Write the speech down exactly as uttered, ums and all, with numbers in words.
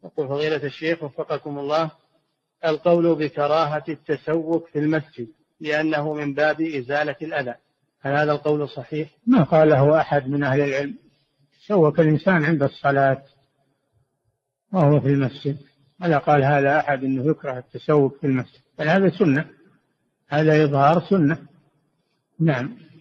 يقول فضيلة الشيخ وفقكم الله، القول بكراهة التسوق في المسجد لأنه من باب إزالة الأذى، هل هذا القول صحيح؟ ما قاله أحد من أهل العلم. تسوق الإنسان عند الصلاة وهو في المسجد، ألا قال هذا أحد أنه يكره التسوق في المسجد، بل هذا سنة، هذا إظهار سنة. نعم.